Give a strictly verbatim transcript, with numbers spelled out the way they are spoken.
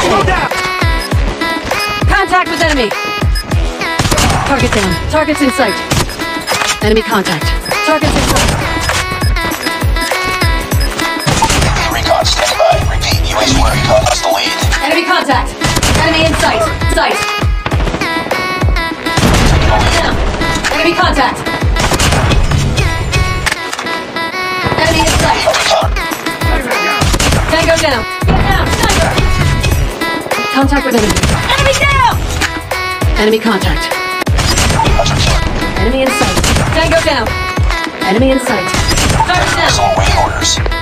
Tango down! Contact with enemy! Target down. Target's in sight. Enemy contact. Target's in sight. Recon standing by. Repeat, U A C recon has the lead. Enemy contact. Enemy in sight. Sight. Down. Enemy contact. Enemy in sight. Tango down. Get down. Sniper. Contact with enemy. Enemy down! Enemy contact. Enemy in sight. Tango down. Enemy in sight. Target down. Waiting orders.